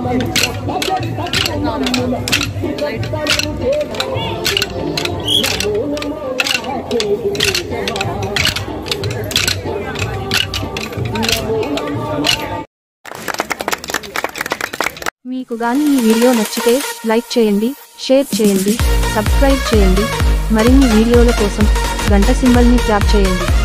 మీకు గాని ఈ వీడియో నచ్చితే లైక్ చేయండి, షేర్ చేయండి, సబ్స్క్రైబ్ చేయండి. మరిన్ని వీడియోల కోసం గంట సింబల్ని ట్యాప్ చేయండి.